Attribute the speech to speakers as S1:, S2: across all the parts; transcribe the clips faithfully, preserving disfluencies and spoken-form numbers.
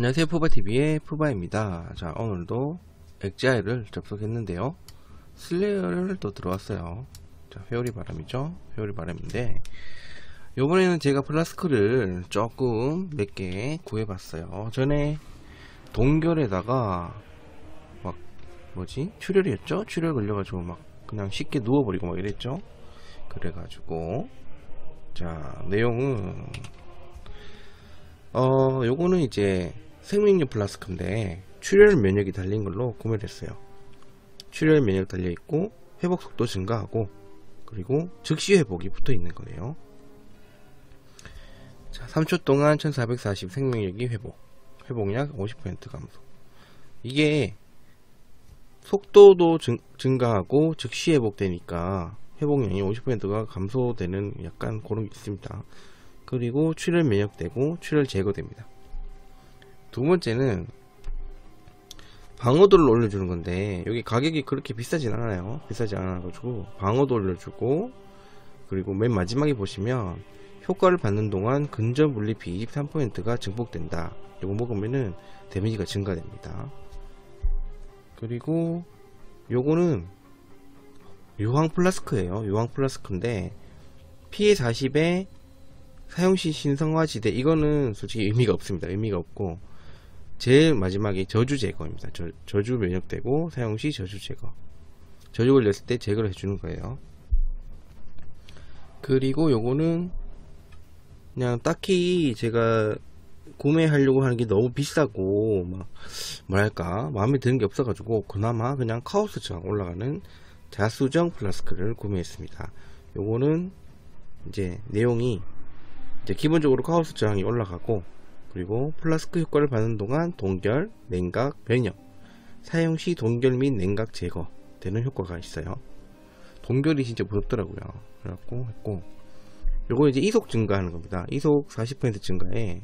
S1: 안녕하세요, 푸바티비의 푸바입니다. 자, 오늘도 엑지아이를 접속했는데요, 슬레이어를 또 들어왔어요. 자, 회오리 바람이죠. 회오리 바람인데 요번에는 제가 플라스크를 조금 몇 개 구해봤어요. 전에 동결에다가 막 뭐지? 출혈이었죠? 출혈 걸려가지고 막 그냥 쉽게 누워버리고 막 이랬죠. 그래가지고 자, 내용은 어 요거는 이제 생명력 플라스크인데 출혈 면역이 달린 걸로 구매를 했어요. 출혈 면역 달려있고 회복 속도 증가하고 그리고 즉시 회복이 붙어 있는 거예요. 자, 삼 초 동안 천사백사십 생명력이 회복, 회복약 오십 퍼센트 감소. 이게 속도도 증, 증가하고 즉시 회복되니까 회복량이 오십 퍼센트가 감소되는 약간 그런 게 있습니다. 그리고 출혈 면역되고 출혈 제거됩니다. 두 번째는 방어도를 올려주는 건데, 여기 가격이 그렇게 비싸진 않아요. 비싸지 않아가지고 방어도 올려주고, 그리고 맨 마지막에 보시면 효과를 받는 동안 근접 물리피 이십삼 퍼센트가 증폭된다. 이거 먹으면은 데미지가 증가됩니다. 그리고 요거는 유황 플라스크예요. 유황 플라스크인데 피해 사십에 사용시 신성화지대, 이거는 솔직히 의미가 없습니다. 의미가 없고 제일 마지막에 저주 제거입니다. 저, 저주 면역되고 사용시 저주 제거, 저주 걸렸을 때 제거를 해주는 거예요. 그리고 요거는 그냥 딱히 제가 구매하려고 하는 게 너무 비싸고 막 뭐랄까 마음에 드는 게 없어가지고 그나마 그냥 카오스 저항 올라가는 자수정 플라스크를 구매했습니다. 요거는 이제 내용이 이제 기본적으로 카오스 저항이 올라가고, 그리고 플라스크 효과를 받는 동안 동결, 냉각, 변형, 사용시 동결 및 냉각 제거 되는 효과가 있어요. 동결이 진짜 무섭더라고요. 그래갖고 했고, 요거 이제 이속 증가하는 겁니다. 이속 사십 퍼센트 증가에,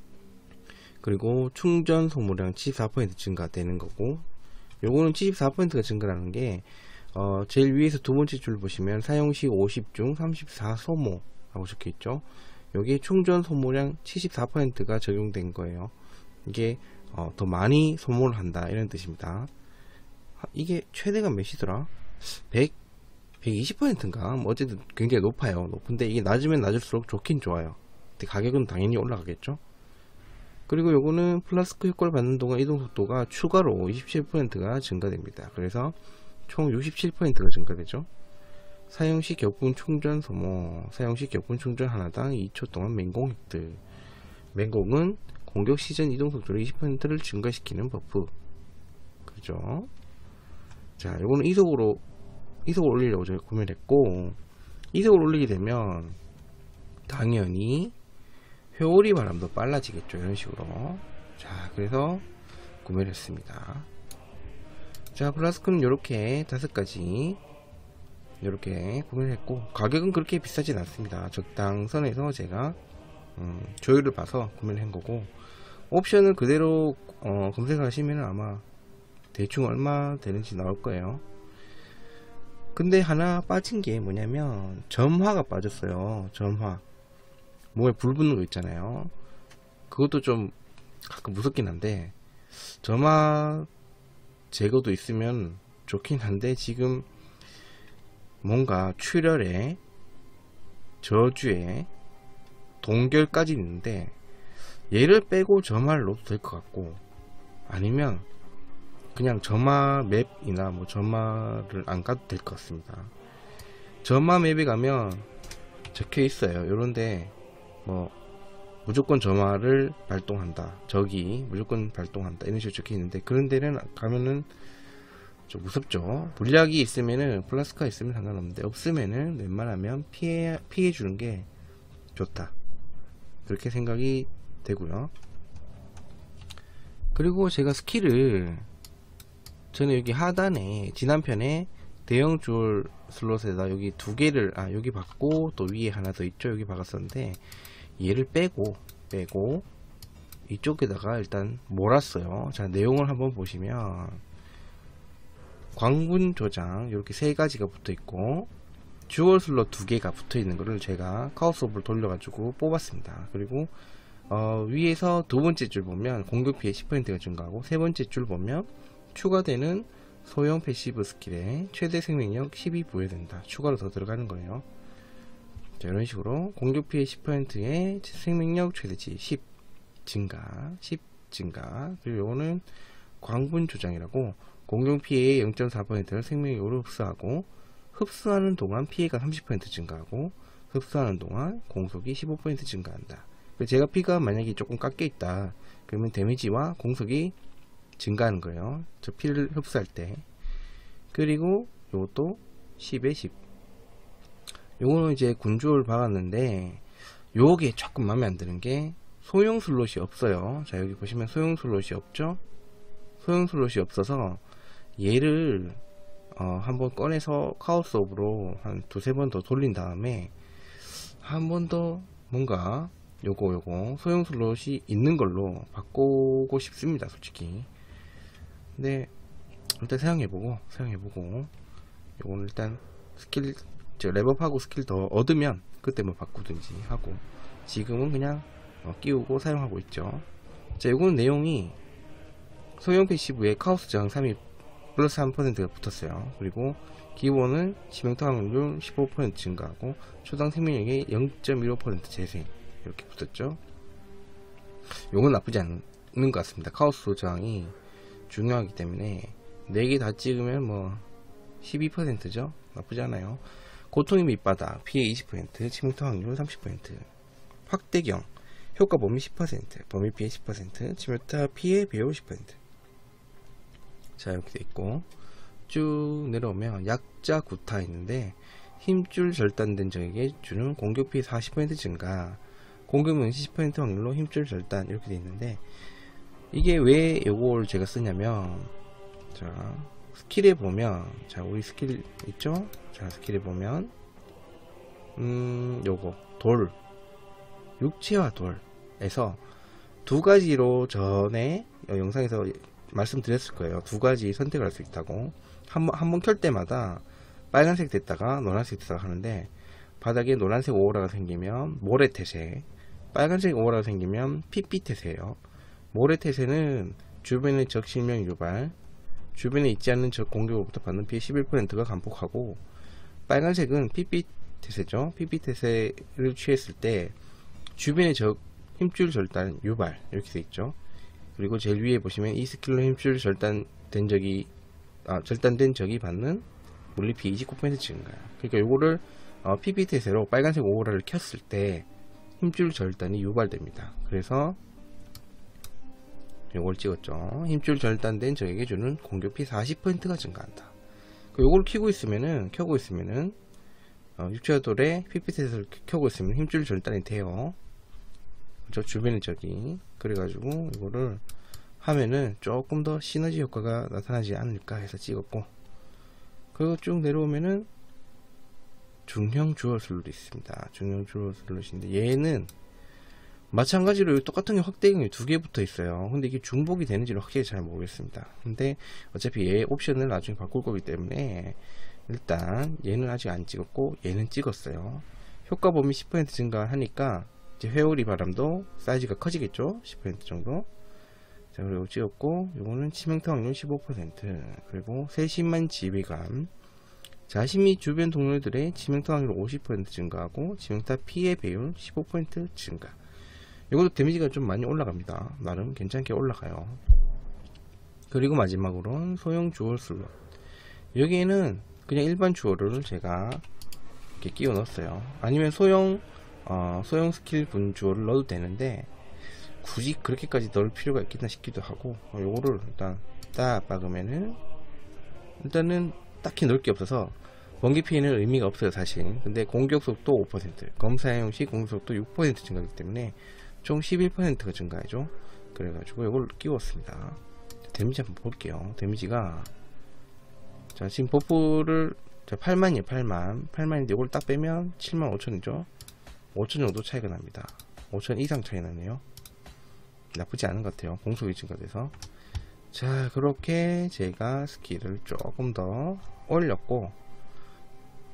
S1: 그리고 충전 소모량 칠십사 퍼센트 증가되는 거고, 요거는 칠십사 퍼센트가 증가라는 게 어, 제일 위에서 두 번째 줄 보시면 사용시 오십 중 삼십사 소모 라고 적혀있죠. 여기 충전 소모량 칠십사 퍼센트가 적용된 거예요. 이게 어, 더 많이 소모를 한다 이런 뜻입니다. 이게 최대가 몇이더라? 백, 백이십 퍼센트인가? 뭐 어쨌든 굉장히 높아요. 높은데 이게 낮으면 낮을수록 좋긴 좋아요. 근데 가격은 당연히 올라가겠죠. 그리고 요거는 플라스크 효과를 받는 동안 이동 속도가 추가로 이십칠 퍼센트가 증가됩니다. 그래서 총 육십칠 퍼센트가 증가되죠. 사용시 격분 충전 소모, 사용시 격분 충전 하나당 이 초 동안 맹공 획득. 맹공은 공격 시전 이동 속도를 이십 퍼센트를 증가시키는 버프. 그죠? 자, 요거는 이속으로, 이속을 올리려고 제가 구매를 했고, 이속을 올리게 되면, 당연히, 회오리 바람도 빨라지겠죠. 이런 식으로. 자, 그래서 구매를 했습니다. 자, 플라스크는 요렇게 다섯 가지 이렇게 구매를 했고, 가격은 그렇게 비싸진 않습니다. 적당선에서 제가 음, 조율을 봐서 구매를 한 거고, 옵션을 그대로 어, 검색하시면 아마 대충 얼마 되는지 나올 거예요. 근데 하나 빠진 게 뭐냐면 점화가 빠졌어요. 점화, 몸에 불 붙는 거 있잖아요. 그것도 좀 가끔 무섭긴 한데, 점화 제거도 있으면 좋긴 한데, 지금 뭔가 출혈에 저주에 동결까지 있는데 얘를 빼고 점화를 넣어도 될 것 같고, 아니면 그냥 점화 맵이나 뭐 점화를 안 가도 될 것 같습니다. 점화 맵에 가면 적혀 있어요. 요런데 뭐 무조건 점화를 발동한다, 적이 무조건 발동한다 이런 식으로 적혀 있는데, 그런 데는 가면은 좀 무섭죠. 물약이 있으면은, 플라스크가 있으면 상관없는데 없으면은 웬만하면 피해 피해 주는 게 좋다, 그렇게 생각이 되고요. 그리고 제가 스킬을, 저는 여기 하단에 지난편에 대형 줄 슬롯에다 여기 두 개를, 아 여기 박고 또 위에 하나 더 있죠. 여기 박았었는데 얘를 빼고 빼고 이쪽에다가 일단 몰았어요. 자, 내용을 한번 보시면 광분 조장 이렇게 세 가지가 붙어 있고, 주얼 슬롯 두 개가 붙어 있는 거를 제가 카오스 오브를 돌려가지고 뽑았습니다. 그리고 어, 위에서 두 번째 줄 보면 공격 피해 십 퍼센트가 증가하고, 세 번째 줄 보면 추가되는 소형 패시브 스킬에 최대 생명력 십이 부여된다. 추가로 더 들어가는 거예요. 자, 이런 식으로 공격 피해 십 퍼센트에 생명력 최대치 십 증가, 십 증가. 그리고 요거는 광분 조장이라고, 공격 피해의 영 점 사 퍼센트를 생명력으로 흡수하고, 흡수하는 동안 피해가 삼십 퍼센트 증가하고, 흡수하는 동안 공속이 십오 퍼센트 증가한다. 제가 피가 만약에 조금 깎여 있다 그러면 데미지와 공속이 증가하는 거예요. 저 피를 흡수할 때. 그리고 요것도 십에 십. 요거는 이제 군주를 박았는데, 요게 조금 마음에 안 드는 게 소형 슬롯이 없어요. 자, 여기 보시면 소형 슬롯이 없죠. 소형 슬롯이 없어서 얘를 어, 한번 꺼내서 카오스 오브로 한 두세 번 더 돌린 다음에 한 번 더 뭔가 요거 요거 소형 슬롯이 있는 걸로 바꾸고 싶습니다, 솔직히. 근데 일단 사용해보고 사용해보고 요거는 일단 스킬 저 레벨업하고 스킬 더 얻으면 그때 뭐 바꾸든지 하고, 지금은 그냥 어, 끼우고 사용하고 있죠. 자, 요거는 내용이 소형 패시브에 카오스 저항 삼 이 플러스 삼 퍼센트가 붙었어요. 그리고 기본은 치명타 확률 십오 퍼센트 증가하고, 초당 생명력의 영 점 일오 퍼센트 재생 이렇게 붙었죠. 요건 나쁘지 않은 것 같습니다. 카오스 저항이 중요하기 때문에 네 개 다 찍으면 뭐 십이 퍼센트죠. 나쁘지 않아요. 고통의 밑바닥 피해 이십 퍼센트, 치명타 확률 삼십 퍼센트, 확대경 효과 범위 십 퍼센트, 범위 피해 십 퍼센트, 치명타 피해 배우 십 퍼센트. 자, 이렇게 돼 있고, 쭉 내려오면 약자 구타 있는데, 힘줄 절단된 적에게 주는 공격 피해 사십 퍼센트 증가, 공격 명시 십 퍼센트 확률로 힘줄 절단 이렇게 돼 있는데, 이게 왜 요걸 제가 쓰냐면, 자, 스킬에 보면, 자, 우리 스킬 있죠? 자, 스킬에 보면, 음, 요거, 돌, 육체와 돌에서 두 가지로 전에 영상에서 말씀드렸을 거예요. 두 가지 선택을 할 수 있다고. 한번 한 번 켤 때마다 빨간색 됐다가 노란색 됐다가 하는데, 바닥에 노란색 오로라가 생기면 모래 태세, 빨간색 오로라가 생기면 피피 태세예요. 모래 태세는 주변의 적 실명 유발, 주변에 있지 않는 적 공격으로부터 받는 피해 십일 퍼센트가 감폭하고, 빨간색은 피피 태세죠. 피피 태세를 취했을 때 주변의 적 힘줄 절단 유발 이렇게 돼 있죠. 그리고 제일 위에 보시면 이 스킬로 힘줄 절단된 적이 아, 절단된 적이 받는 물리피 이십구 퍼센트 증가. 그러니까 요거를 어, 피피 태세로 빨간색 오로라를 켰을 때 힘줄 절단이 유발됩니다. 그래서 요걸 찍었죠. 힘줄 절단된 적에게 주는 공격피 사십 퍼센트가 증가한다. 요걸 켜고 있으면은 켜고 있으면은 어, 육체화돌에 피피 태세를 켜고 있으면 힘줄 절단이 돼요. 그죠? 주변의 적이. 그래가지고 이거를 하면은 조금 더 시너지 효과가 나타나지 않을까 해서 찍었고, 그리고 쭉 내려오면은 중형 주얼 슬롯이 있습니다. 중형 주얼 슬롯인데 얘는 마찬가지로 똑같은 게 확대경이 두 개 붙어 있어요. 근데 이게 중복이 되는지는 확실히 잘 모르겠습니다. 근데 어차피 얘 옵션을 나중에 바꿀 거기 때문에 일단 얘는 아직 안 찍었고 얘는 찍었어요. 효과 범위 십 퍼센트 증가하니까 이제 회오리 바람도 사이즈가 커지겠죠. 십 퍼센트 정도. 자, 그리고 찍었고, 요거는 치명타 확률 십오 퍼센트, 그리고 세심한 지배감, 자신 및 주변 동료들의 치명타 확률 오십 퍼센트 증가하고, 치명타 피해 배율 십오 퍼센트 증가. 이것도 데미지가 좀 많이 올라갑니다. 나름 괜찮게 올라가요. 그리고 마지막으로는 소형 주얼 슬롯. 여기에는 그냥 일반 주얼을 제가 이렇게 끼워 넣었어요. 아니면 소형 어, 소형 스킬 분 주얼을 넣어도 되는데, 굳이 그렇게까지 넣을 필요가 있겠나 싶기도 하고, 어, 요거를 일단 딱 박으면은 일단은 딱히 넣을 게 없어서 번개 피해는 의미가 없어요, 사실. 근데 공격 속도 오 퍼센트, 검 사용 시 공격 속도 육 퍼센트 증가하기 때문에 총 십일 퍼센트가 증가하죠. 그래가지고 이걸 끼웠습니다. 데미지 한번 볼게요. 데미지가, 자, 지금 버프를 팔만이에요. 팔만 팔만인데 이걸 딱 빼면 칠만 오천이죠. 오천 정도 차이가 납니다. 오천 이상 차이 나네요. 나쁘지 않은 것 같아요. 공속이 증가돼서. 자, 그렇게 제가 스킬을 조금 더 올렸고,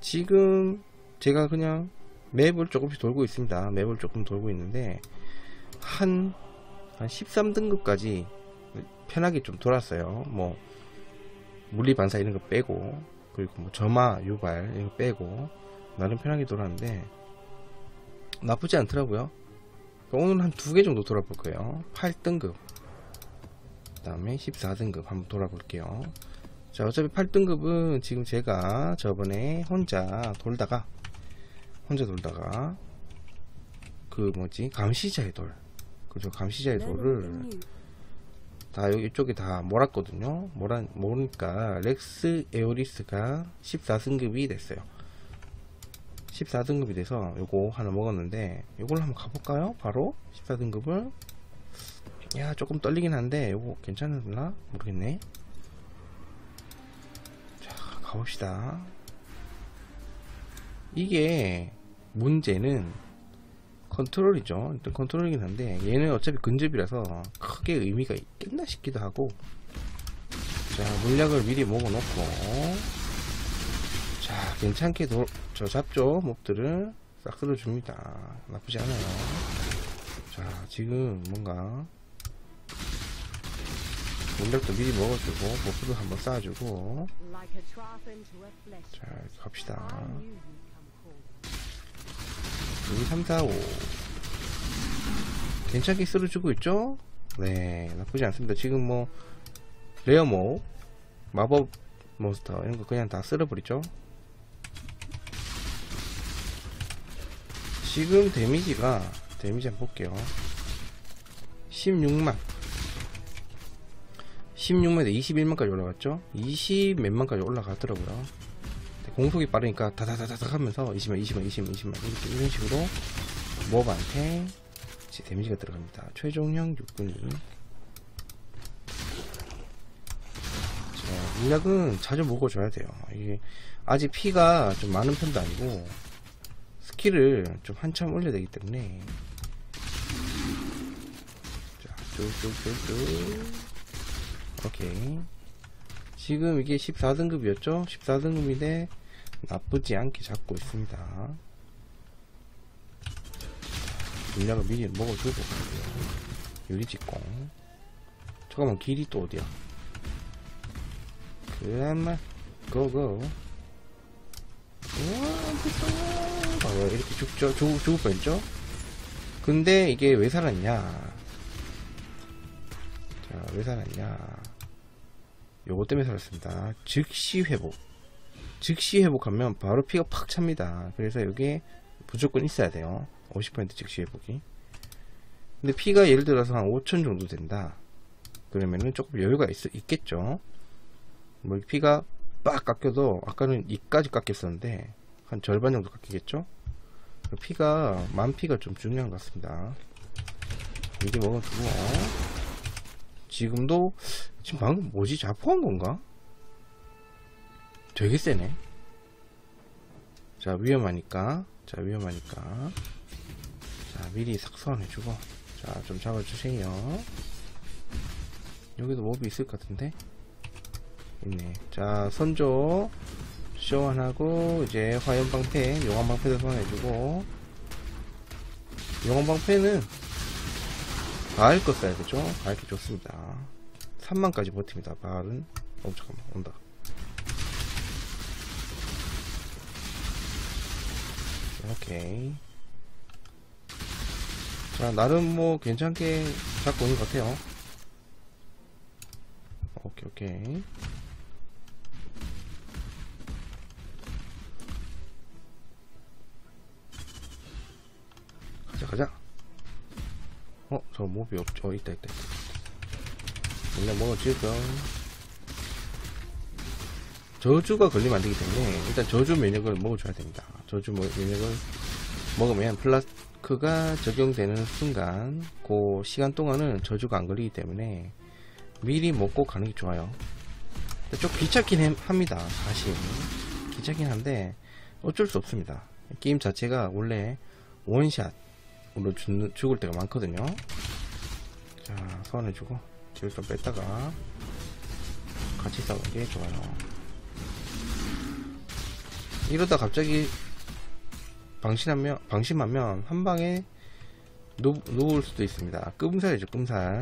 S1: 지금 제가 그냥 맵을 조금씩 돌고 있습니다. 맵을 조금 돌고 있는데, 한, 한 십삼 등급까지 편하게 좀 돌았어요. 뭐 물리 반사 이런 거 빼고, 그리고 뭐 점화 유발 이런 거 빼고 나름 편하게 돌았는데 나쁘지 않더라고요. 오늘 한 두 개 정도 돌아볼 거예요. 팔 등급, 그 다음에 십사 등급 한번 돌아볼게요. 자, 어차피 팔 등급은 지금 제가 저번에 혼자 돌다가 혼자 돌다가 그 뭐지 감시자의 돌, 그죠? 감시자의 돌을 다 여기 이쪽에 다 몰았거든요. 몰아, 모르니까 렉스 에오리스가 십사 등급이 됐어요. 십사 등급이 돼서 요거 하나 먹었는데, 요걸 한번 가볼까요? 바로 십사 등급을. 야, 조금 떨리긴 한데 요거 괜찮나? 모르겠네. 자, 가봅시다. 이게 문제는 컨트롤이죠. 일단 컨트롤이긴 한데 얘는 어차피 근접이라서 크게 의미가 있겠나 싶기도 하고. 자, 물약을 미리 먹어놓고, 자, 괜찮게 도, 저 잡죠. 몹들을 싹 쓸어줍니다. 나쁘지 않아요. 자, 지금 뭔가 물약도 미리 먹어주고 몹들도 한번 쌓아주고. 자, 이렇게 갑시다. 일, 삼, 사, 오 괜찮게 쓸어주고 있죠? 네, 나쁘지 않습니다. 지금 뭐 레어모 마법 몬스터 이런거 그냥 다 쓸어버리죠. 지금 데미지가, 데미지 한번 볼게요. 십육만 십육만에 이십일만까지 올라갔죠. 이십 몇만까지 올라가더라고요. 공속이 빠르니까 다다다다닥 하면서 이십만 이십만 이십만 이십만 이렇게 이런 식으로 몹한테 데미지가 들어갑니다. 최종형 육군이. 자, 물약은 자주 먹어줘야 돼요. 이게 아직 피가 좀 많은 편도 아니고 스킬을 좀 한참 올려야 되기 때문에. 자, 쭉쭉쭉쭉. 오케이. 지금 이게 십사 등급이었죠? 십사 등급인데 나쁘지 않게 잡고 있습니다. 물약을 미리 먹어주고. 유리직공. 잠깐만, 길이 또 어디야? 그만 고고. 우와, 무서워. 아, 이렇게 죽죠? 죽, 죽을 뻔했죠? 근데 이게 왜 살았냐? 자, 왜 살았냐? 요거 때문에 살았습니다. 즉시 회복. 즉시 회복하면 바로 피가 팍 찹니다. 그래서 여기에 무조건 있어야 돼요. 오십 퍼센트 즉시 회복이. 근데 피가 예를 들어서 한 오천 정도 된다. 그러면은 조금 여유가 있, 있겠죠. 뭐 피가 빡 깎여도 아까는 이까지 깎였었는데 한 절반 정도 깎이겠죠. 피가 만 피가 좀 중요한 것 같습니다. 이게 먹어주고. 지금도 지금 방금 뭐지? 자포한 건가? 되게 세네. 자, 위험하니까. 자, 위험하니까. 자, 미리 싹 소환해주고. 자, 좀 잡아주세요. 여기도 몹이 있을 것 같은데? 있네. 자, 선조 소환하고, 이제 화염방패, 용암방패도 소환해주고. 용암방패는 바알 거 써야 되죠? 바알게 좋습니다. 삼만까지 버팁니다. 바알은. 어, 잠깐만, 온다. 오케이. 자, 나름 뭐 괜찮게 잡고 있는 것 같아요. 오케이, 오케이. 가자, 가자. 어, 저 몹이 없, 어, 있다, 있다, 있다. 그냥 먹어주죠. 저주가 걸리면 안 되기 때문에 일단 저주 면역을 먹어줘야 됩니다. 저주 면역을 먹으면 플라스크가 적용되는 순간 그 시간 동안은 저주가 안 걸리기 때문에 미리 먹고 가는 게 좋아요. 좀 귀찮긴 합니다. 사실 귀찮긴 한데 어쩔 수 없습니다. 게임 자체가 원래 원샷으로 죽, 죽을 때가 많거든요. 자, 소환해주고 뒤를 좀 뺐다가 같이 싸우는 게 좋아요. 이러다 갑자기 방심하면 방심하면 한 방에 누, 누울 수도 있습니다. 끔살이죠, 끔살.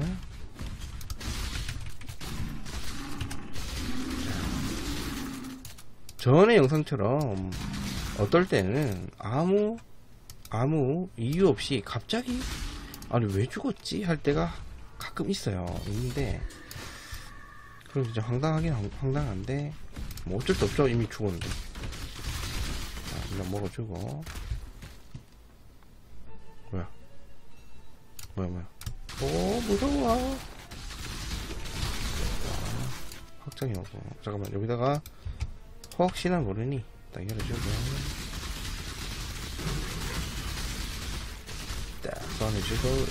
S1: 전에 영상처럼 어떨 때는 아무 아무 이유 없이 갑자기 아니 왜 죽었지 할 때가 가끔 있어요. 있는데 그럼 진짜 황당하긴 황당한데 뭐 어쩔 수 없죠. 이미 죽었는데. 자, 일단 먹어주고. 뭐야 뭐야 뭐야 오 무서워. 확장이 오고. 잠깐만 여기다가 혹시나 모르니 딱 열어주고 딱 쏘내주고.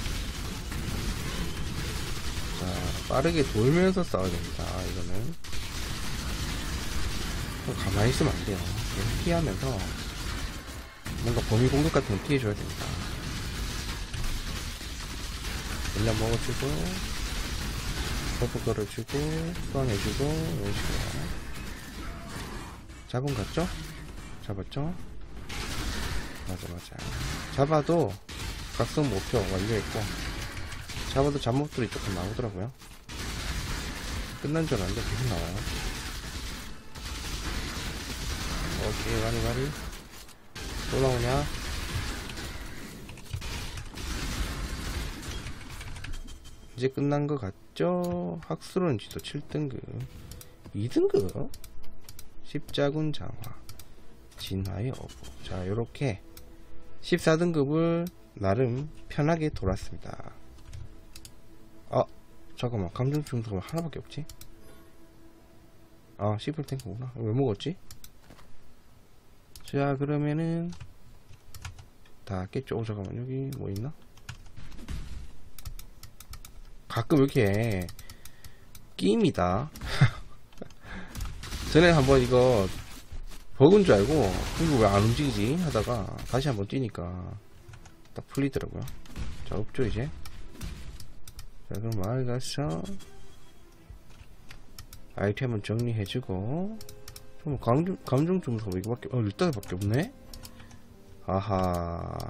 S1: 자 빠르게 돌면서 싸워야 됩니다. 이거는 가만히 있으면 안 돼요. 계속 피하면서 뭔가 범위 공격 같은 거 피해줘야 됩니다. 일단 먹어주고 버프 걸어주고 소환해주고 이런 식으로. 잡은 같죠? 잡았죠? 맞아 맞아. 잡아도 각성 목표 완료했고 잡아도 잡목들이 조금 나오더라고요. 끝난 줄 알았는데 계속 나와요. 오케이 가리 가리. 또 나오냐? 이제 끝난 것 같죠? 학술은 지도 칠 등급 이 등급 십자군 장화 진화의 어부. 자 요렇게 십사 등급을 나름 편하게 돌았습니다. 아 잠깐만 감정 중소가 하나밖에 없지? 아 씨플 탱크구나. 왜 먹었지? 자 그러면은 다 깼죠. 오 잠깐만 여기 뭐 있나? 가끔 이렇게 끼입니다. 전에 한번 이거 버그인 줄 알고 이거 왜 안 움직이지 하다가 다시 한번 뛰니까 딱 풀리더라고요. 자 없죠 이제. 자 그럼 마을 가서 아이템은 정리해주고. 좀 감정, 감정 점수가 뭐 이거밖에 어 일단밖에 없네. 아하.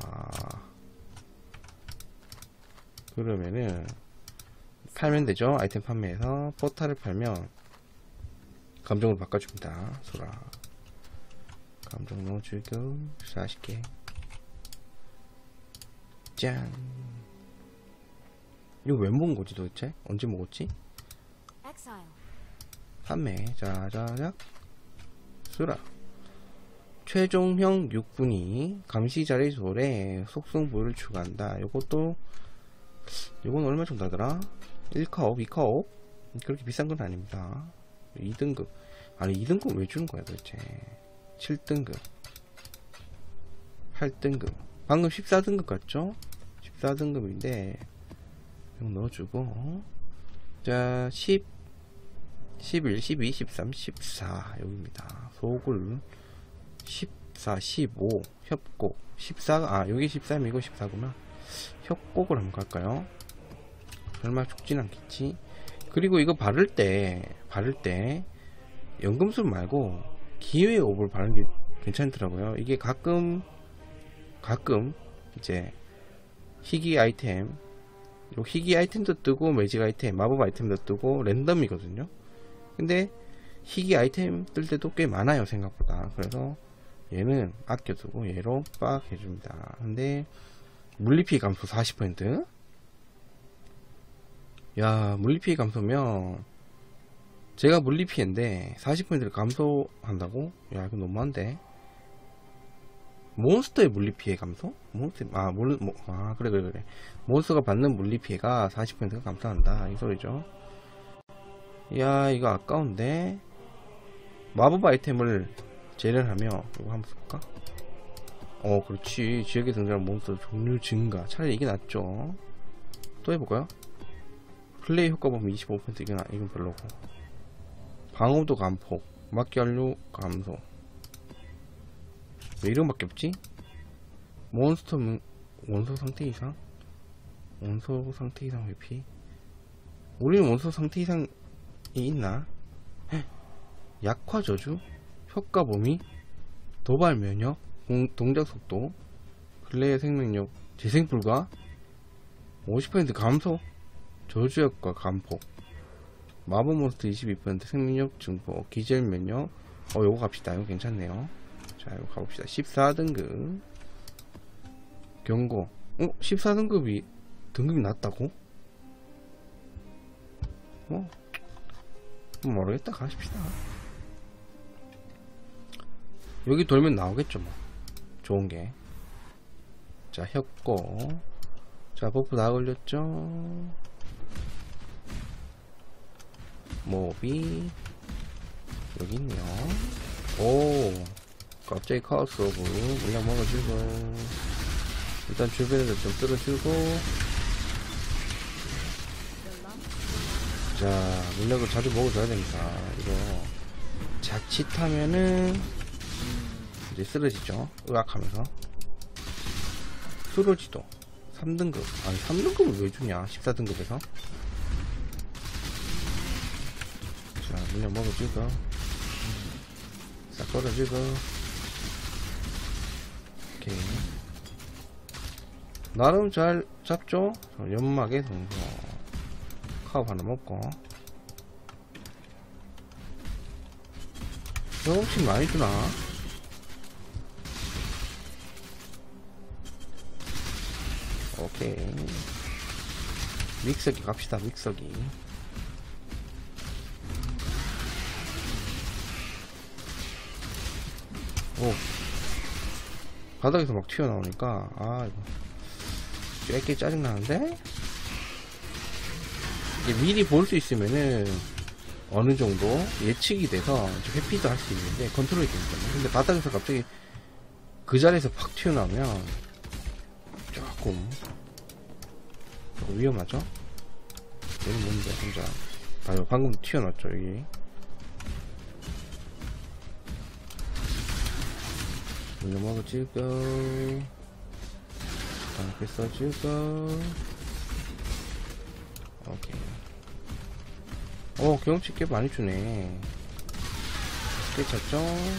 S1: 그러면은 팔면 되죠. 아이템 판매해서 포탈을 팔면 감정으로 바꿔줍니다. 소라 감정 넣어주고 사십 개 짠. 이거 왜 먹은 거지 도대체? 언제 먹었지? 판매. 자자자 수라 최종형 육 분이 감시자리 솔에 속성부를 추가한다. 요것도 요건 얼마 정도 하더라? 일 카옵 이 카옵 그렇게 비싼 건 아닙니다. 이 등급 아니 이 등급 왜 주는 거야 도대체. 칠 등급 팔 등급 방금 십사 등급 같죠? 십사 등급인데 이거 넣어주고. 자 십 십일 십이 십삼 십사 여기입니다. 소굴 십사 십오 협곡 십사가 아 여기 십삼이고 십사구나. 협곡을 한번 갈까요? 얼마 죽진 않겠지. 그리고 이거 바를 때 바를 때 연금술 말고 기회 옵을 바르는 게 괜찮더라고요. 이게 가끔 가끔 이제 희귀 아이템 요 희귀 아이템도 뜨고 매직 아이템 마법 아이템도 뜨고 랜덤이거든요. 근데 희귀 아이템 뜰 때도 꽤 많아요 생각보다. 그래서 얘는 아껴두고 얘로 빡 해줍니다. 근데 물리피해 감소 사십 퍼센트. 야 물리피해 감소면 제가 물리피해인데 사십 퍼센트를 감소한다고? 야 이거 너무한데. 몬스터의 물리피해 감소? 몬스터 아 몰 뭐, 아 그래 그래 그래 몬스터가 받는 물리피해가 사십 퍼센트가 감소한다 이 소리죠. 야 이거 아까운데. 마법 아이템을 재련하며 이거 한번 볼까? 어 그렇지. 지역에 등장하는 몬스터 종류 증가. 차라리 이게 낫죠. 또 해볼까요? 플레이 효과 보면 이십오 퍼센트 이건, 이건 별로고. 방어도 감폭 막기 완료 감소. 왜 이런 밖에 없지? 몬스터 문, 원소 상태 이상? 원소 상태 이상 회피? 우리는 원소 상태 이상이 있나? 헉, 약화 저주? 효과 범위? 도발 면역? 공, 동작 속도? 플레이어 생명력? 재생 불가? 오십 퍼센트 감소, 저주역과 간폭, 마법 몬스터 이십이 퍼센트, 생명력 증폭, 기절 면역. 어 요거 갑시다. 이거 괜찮네요. 자 이거 가봅시다. 십사 등급 경고. 어? 십사 등급이 등급이 낮다고? 어? 모르겠다. 가십시다. 여기 돌면 나오겠죠 뭐. 좋은게. 자 협고. 자 버프 다 걸렸죠. 모비 여기 있네요. 오 갑자기 카오스 오브 물량 먹어주고, 일단 주변에서 좀 쓸어주고, 자 물량을 자주 먹어줘야 됩니다. 이거 자칫하면은 이제 쓰러지죠. 으악하면서. 쓰러지도 삼 등급. 아니 삼 등급을 왜 주냐 십사 등급에서. 자 물량 먹어주고, 싹 걸어주고. 오케이 나름 잘 잡죠. 연막에 동서 카업 하나 먹고. 조금씩 많이 주나? 오케이 믹서기 갑시다. 믹서기. 오 바닥에서 막 튀어나오니까 아 이거 쬐게 짜증나는데. 이게 미리 볼 수 있으면은 어느정도 예측이 돼서 회피도 할 수 있는데 컨트롤이 됩니다. 근데 바닥에서 갑자기 그 자리에서 팍 튀어나오면 조금 위험하죠. 얘는 뭔데 혼자. 아 방금 튀어나왔죠 여기. 물려 먹어주고, 방패 써주고. 오케이. 오 경험치 꽤 많이 주네. 꽤 찼죠.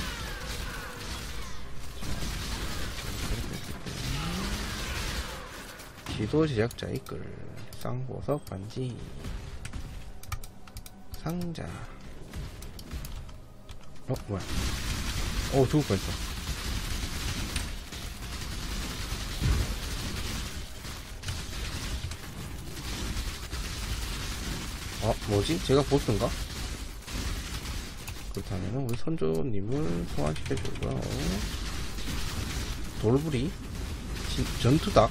S1: 지도 제작자 이끌 쌍보석 반지 상자. 어 뭐야. 어 죽을 뻔했어. 어 뭐지? 제가 보스인가? 그렇다면 우리 선조님을 소환시켜주고요. 돌부리 전투닭.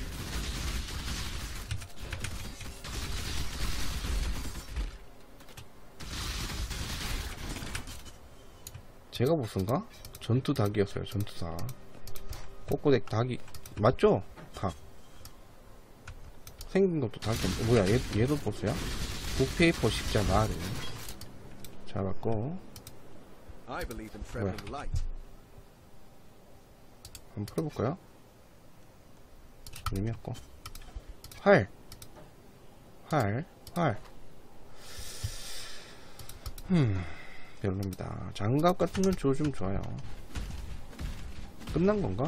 S1: 제가 보스인가? 전투닭이었어요. 전투닭. 꼬꼬댁 닭이 맞죠? 닭 생긴 것도 닭이. 뭐야 얘, 얘도 보스야? 북페이퍼 십자가 잡았고. 뭐야 한번 풀어볼까요? 의미없고. 활 활 활 음 별로입니다. 장갑 같은 건 저 좀 좋아요. 끝난 건가?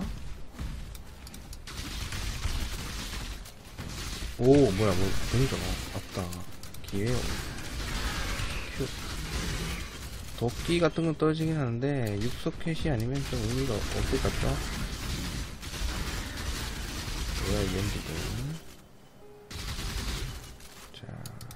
S1: 오 뭐야 뭐 던져. 없다. 기회. 큐. 도끼 같은 건 떨어지긴 하는데 육석 캣이 아니면 좀 의미가 없을 것 같죠? 뭐야 이 연기들. 자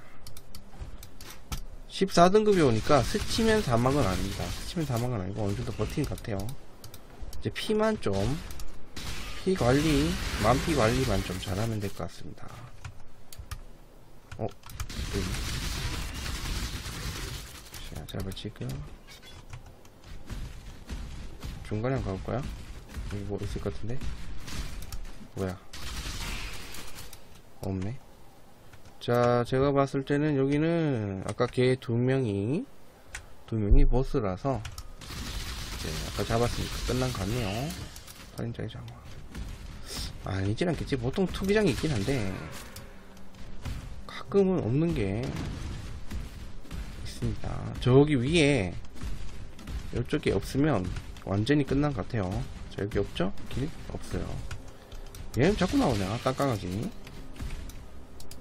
S1: 십사 등급이 오니까 스치면 사망은 아닙니다. 스치면 사망은 아니고 어느 정도 버티는 것 같아요. 이제 피만 좀, 피 관리, 만피 관리만 좀 잘하면 될 것 같습니다. 어? 음. 자, 잡아치고. 중간에 한번 가볼까요? 여기 뭐 있을 것 같은데? 뭐야? 없네. 자, 제가 봤을 때는 여기는 아까 걔 두 명이, 두 명이 보스라서, 이제 아까 잡았으니까 끝난 것 같네요. 살인자의 장화. 아니진 않겠지. 보통 투기장이 있긴 한데, 가끔은 없는 게 있습니다. 저기 위에, 이쪽에 없으면 완전히 끝난 것 같아요. 자, 여기 없죠? 길? 없어요. 얘는 자꾸 나오냐? 깜깜하지?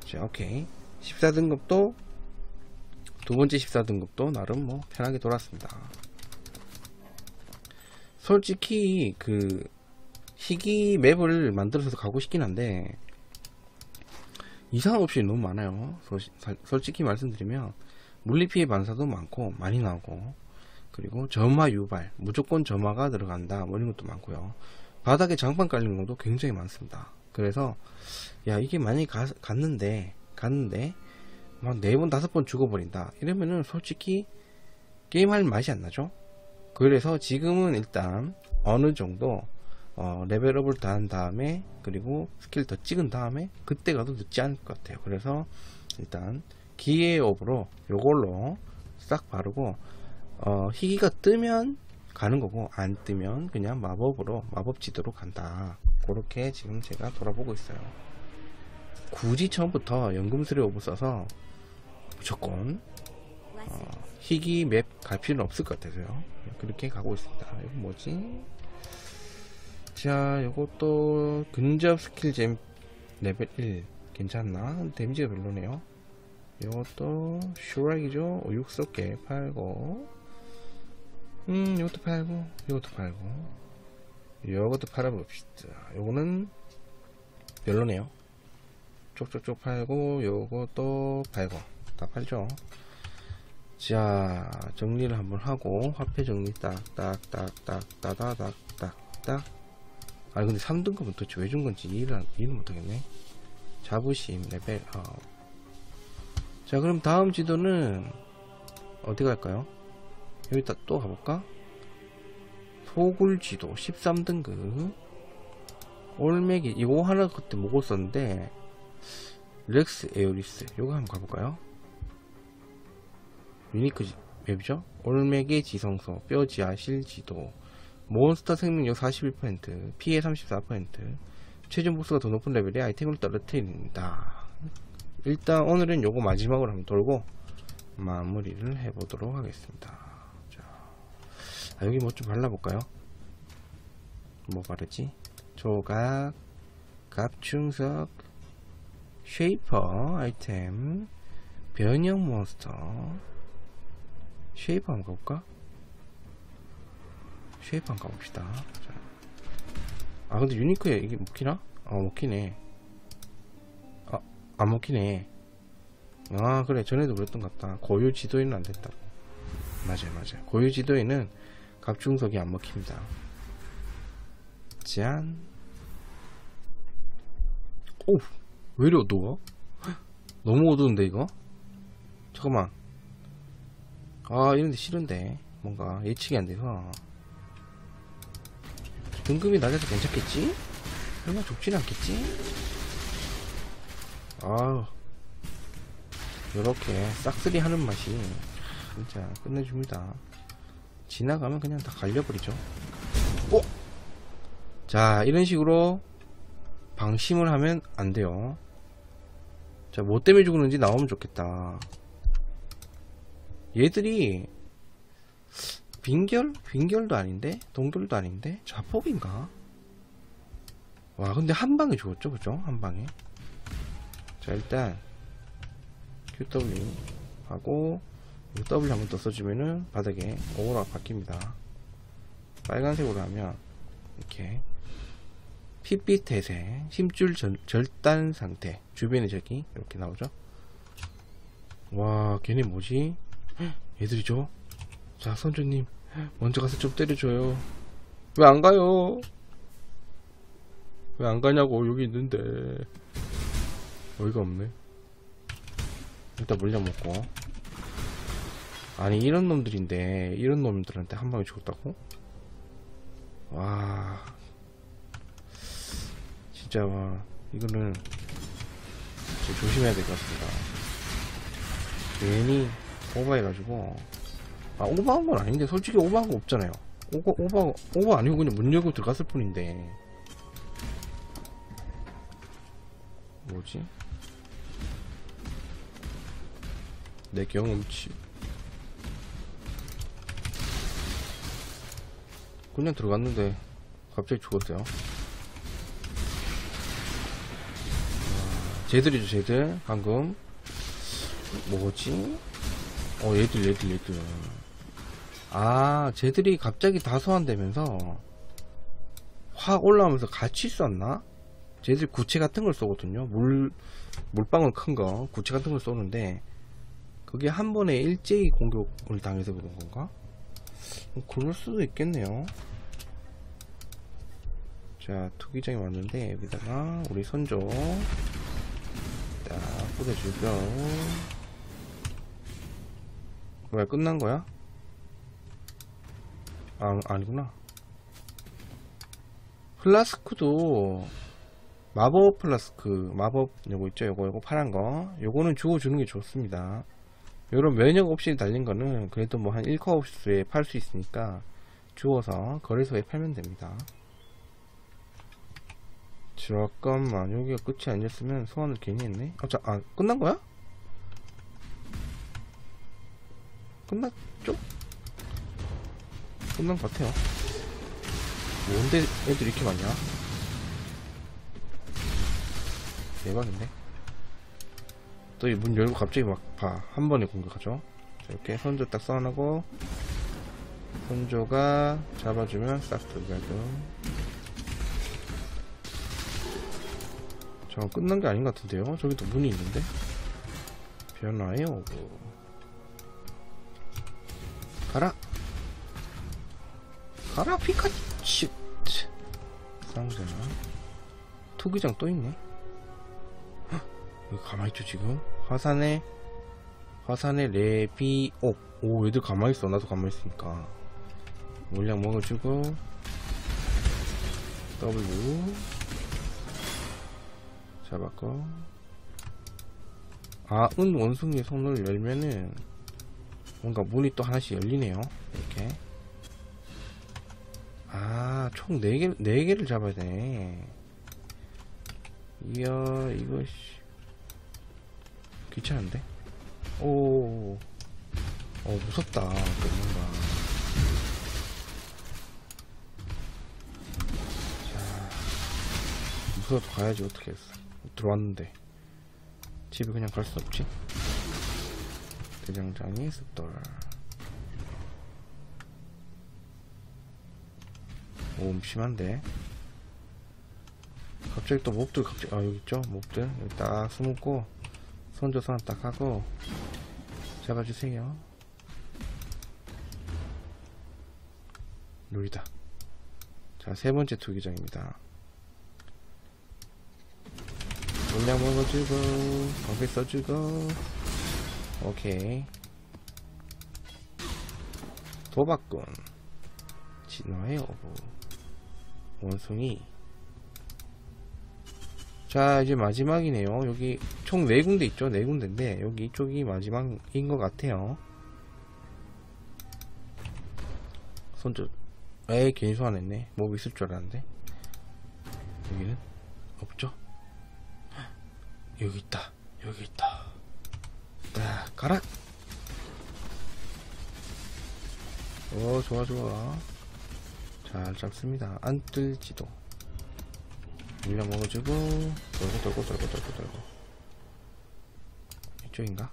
S1: 자, 오케이. 십사 등급도 두 번째 십사 등급도 나름 뭐 편하게 돌았습니다. 솔직히 그 희귀 맵을 만들어서 가고 싶긴 한데 이상한 옵션이 너무 많아요. 솔직히 말씀드리면 물리피해 반사도 많고 많이 나오고, 그리고 점화 유발, 무조건 점화가 들어간다 뭐 이런 것도 많고요. 바닥에 장판 깔린 것도 굉장히 많습니다. 그래서 야, 이게 만약에 가, 갔는데 갔는데 막 네 번 다섯 번 죽어버린다 이러면은 솔직히 게임할 맛이 안 나죠. 그래서 지금은 일단 어느 정도 어, 레벨업을 다 한 다음에, 그리고 스킬 더 찍은 다음에 그때 가도 늦지 않을 것 같아요. 그래서 일단 기회업으로 요걸로 싹 바르고, 어, 희귀가 뜨면 가는 거고, 안 뜨면 그냥 마법으로 마법 지도로 간다. 그렇게 지금 제가 돌아보고 있어요. 굳이 처음부터 연금술의 오브 써서 무조건 어, 희귀 맵 갈 필요는 없을 것 같아서요. 그렇게 가고 있습니다. 이거 뭐지? 자, 요것도 근접 스킬잼 레벨 일 괜찮나? 데미지가 별로네요. 요것도 슈렉이죠. 육 개 팔고, 음 요것도 팔고 요것도 팔고 요것도 팔아봅시다. 요거는 별로네요. 쪽쪽쪽 팔고 요것도 팔고 다 팔죠. 자, 정리를 한번 하고 화폐 정리 딱딱딱딱 따다닥딱딱. 아 근데 삼 등급은 도대체 왜 준 건지 이해를, 이해를 못하겠네. 자부심 레벨 업. 자, 그럼 다음 지도는 어디 갈까요? 여기다 또 가볼까? 소굴 지도 십삼 등급 올메기. 이거 하나 그때 먹었었는데, 렉스 에어리스 요거 한번 가볼까요? 유니크 맵이죠. 올메기 지성소 뼈지하 실지도, 몬스터 생명력 사십일 퍼센트, 피해 삼십사 퍼센트, 최종 보스가 더 높은 레벨의 아이템을 떨어뜨린다. 일단 오늘은 요거 마지막으로 한번 돌고 마무리를 해보도록 하겠습니다. 자, 아, 여기 뭐 좀 발라볼까요? 뭐 바르지? 조각, 갑충석, 쉐이퍼 아이템, 변형 몬스터. 쉐이퍼 한번 가볼까? 쉐이퍼 한번 가봅시다. 자. 아 근데 유니크에 이게 먹히나? 어 먹히네. 아, 안 먹히네. 아 그래, 전에도 그랬던 것 같다. 고유 지도에는 안 된다고. 맞아요 맞아요. 고유 지도에는 갑중석이 안 먹힙니다. 짠. 오, 왜 이리 어두워? 너무 어두운데 이거? 잠깐만. 아 이런데 싫은데. 뭔가 예측이 안 돼서. 등급이 낮아서 괜찮겠지? 설마 좁지는 않겠지? 아우, 요렇게 싹쓸이 하는 맛이 진짜 끝내줍니다. 지나가면 그냥 다 갈려버리죠. 오! 자, 이런 식으로 방심을 하면 안 돼요. 자, 뭐 때문에 죽었는지 나오면 좋겠다. 얘들이 빙결? 빙결도 아닌데? 동결도 아닌데? 자폭인가? 와, 근데 한 방에 죽었죠, 그죠? 한 방에. 자, 일단 큐더블유 하고 더블유 한번 더 써주면은 바닥에 오로라가 바뀝니다. 빨간색으로 하면 이렇게 핏빛 태생, 힘줄 절, 절단 상태, 주변에 저기 이렇게 나오죠. 와, 걔네 뭐지? 얘들이죠? 자, 선주님 먼저 가서 좀 때려줘요. 왜 안 가요? 왜 안 가냐고. 여기 있는데 어이가 없네. 일단 물량 먹고. 아니 이런 놈들인데 이런 놈들한테 한 방에 죽었다고? 와 진짜. 와 이거는 진짜 조심해야 될 것 같습니다. 괜히 오버해가지고. 아 오버한 건 아닌데 솔직히 오버한 거 없잖아요. 오버 오버 오버 아니고 그냥 문 열고 들어갔을 뿐인데. 뭐지? 내 경험치. 그냥 들어갔는데 갑자기 죽었어요. 와, 쟤들이죠, 쟤들. 방금. 뭐지? 어, 얘들, 얘들, 얘들. 아, 쟤들이 갑자기 다 소환되면서 확 올라오면서 같이 쐈나? 쟤들 구체 같은 걸 쏘거든요. 물, 물방울 큰 거, 구체 같은 걸 쏘는데, 그게 한 번에 일제히 공격을 당해서 그런 건가? 그럴 수도 있겠네요. 자, 투기장이 왔는데, 여기다가 우리 선조 딱 뿌려주고. 왜 끝난 거야? 아, 아니구나. 플라스크도 마법 플라스크, 마법 요거 있죠? 요거 요거 파란 거, 요거는 주워주는 게 좋습니다. 요런 면역 없이 달린 거는 그래도 뭐 한 일 컵에 팔 수 있으니까 주워서 거래소에 팔면 됩니다. 잠깐만, 여기가 끝이 아니었으면 소환을 괜히 했네. 아, 자, 아, 끝난 거야? 끝났죠? 끝난 것 같아요. 뭔데 애들이 이렇게 많냐? 대박인데? 또 이 문 열고 갑자기 막 봐. 한 번에 공격하죠. 자, 이렇게 선조 딱 써놓고, 선조가 잡아주면 싹 들어가고. 저 끝난 게 아닌 것 같은데요? 저기도 문이 있는데? 변화해 오고. 가라! 가라, 피카츄! 쌍전. 투기장 또 있네? 헉, 여기 가만있죠, 지금? 화산에, 화산에 레비옥. 오, 얘들 가만있어. 나도 가만있으니까. 물량 먹어주고. W. 잡았고. 아, 은 원숭이 손을 열면은 뭔가 문이 또 하나씩 열리네요. 이렇게. 아, 총 네 개, 네 개를 잡아야 되네. 이야, 이거, 씨. 귀찮은데? 오, 어, 무섭다. 뭔가. 자, 무서워도 가야지, 어떻게 했어. 들어왔는데. 집에 그냥 갈 수 없지? 대장장이 습돌. 오, 심한데. 갑자기 또 몹들 갑자기, 아, 여기 있죠? 몹들. 여기 딱 숨고, 선조 소환 딱 하고, 잡아주세요. 여기다. 자, 세 번째 투기장입니다. 물량 먹어주고, 방패 써주고, 오케이. 도박꾼. 진화해 오고. 원숭이. 자, 이제 마지막이네요. 여기 총 네 군데 있죠? 네 군데인데 여기 이쪽이 마지막인 것 같아요. 손주. 에이, 괜히 소환했네. 뭐 있을 줄 알았는데. 여기는 없죠? 여기 있다. 여기 있다. 딱 가라. 오, 좋아 좋아. 잘 잡습니다. 안 뜰지도. 물량 먹어주고, 돌고 돌고 돌고 돌고 돌고. 이쪽인가?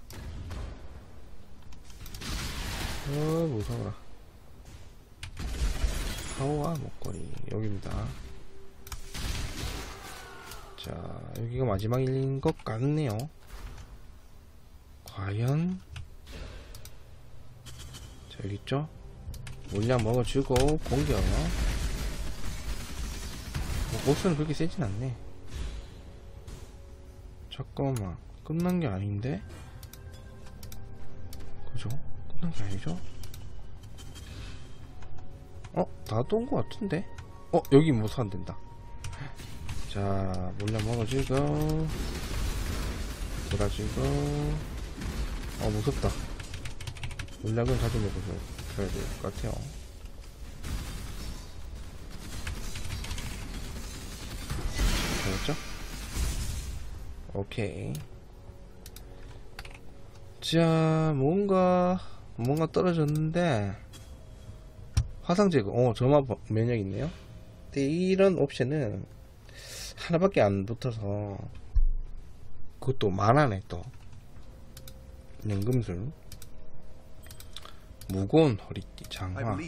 S1: 어, 무서워라. 파워와 목걸이. 여기입니다. 자, 여기가 마지막인 것 같네요. 과연? 자, 여기 있죠? 물량 먹어주고, 공격. 뭐, 보스는 그렇게 세진 않네. 잠깐만. 끝난 게 아닌데? 그죠? 끝난 게 아니죠? 어? 나도 온 것 같은데? 어? 여기 뭐 소환된다. 자, 물량 먹어주고, 돌아주고. 어, 무섭다. 물량은 자주 먹어서 줘야 될 것 같아요. 됐죠? 오케이. 자, 뭔가 뭔가 떨어졌는데 화상 제거. 어, 점화 면역 있네요. 근데 이런 옵션은 하나밖에 안 붙어서 그것도 만화네 또. 연금술. 무거운 허리띠 장화.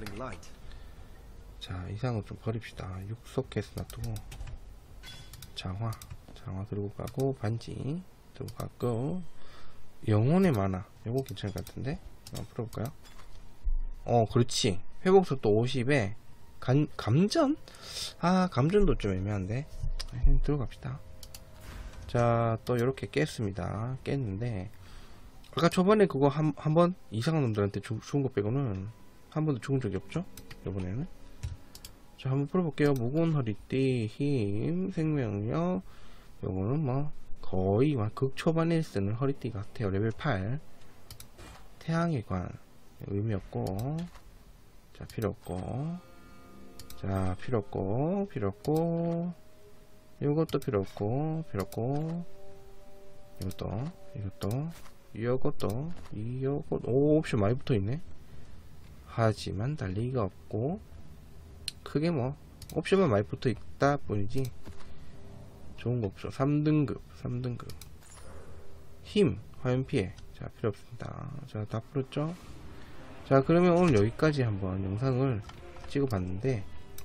S1: 자, 이상은 좀 버립시다. 육석 케이스 놔두고 장화 장화 들고 가고, 반지 들고 가고, 영혼의 만화 요거 괜찮을 것 같은데 한번 풀어볼까요? 어 그렇지. 회복속 또 오십에 간, 감전? 아 감전도 좀 애매한데 들어갑시다. 자, 또 이렇게 깼습니다. 깼는데 아까 초반에 그거 한, 한 번 이상한 놈들한테 주, 죽은 거 빼고는 한 번도 죽은 적이 없죠? 이번에는. 자, 한번 풀어볼게요. 무거운 허리띠, 힘, 생명력. 요거는 뭐 거의 극 초반에 쓰는 허리띠 같아요. 레벨 팔. 태양의 관 의미 없고, 자 필요 없고, 자 필요 없고, 필요 없고, 요것도 필요 없고, 필요 없고, 이것도, 이것도, 이것도, 이것, 오 옵션 많이 붙어있네. 하지만 달리기가 없고, 크게 뭐 옵션만 많이 붙어있다 뿐이지 좋은 거 없어. 삼 등급, 삼 등급. 힘, 화염피해. 자, 필요 없습니다. 자, 다 풀었죠? 자, 그러면 오늘 여기까지 한번 영상을 찍어봤는데,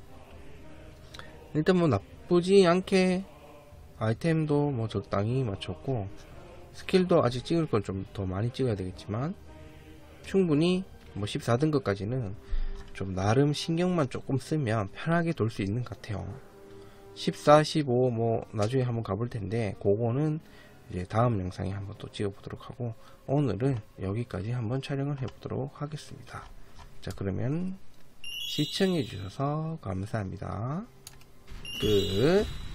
S1: 일단 뭐 나쁘지 않게 아이템도 뭐 적당히 맞췄고, 스킬도 아직 찍을 건 좀 더 많이 찍어야 되겠지만, 충분히 뭐 십사 등급까지는 좀 나름 신경만 조금 쓰면 편하게 돌 수 있는 것 같아요. 십사, 십오 뭐 나중에 한번 가볼 텐데, 그거는 이제 다음 영상에 한번 또 찍어 보도록 하고, 오늘은 여기까지 한번 촬영을 해 보도록 하겠습니다. 자, 그러면 시청해 주셔서 감사합니다. 끝.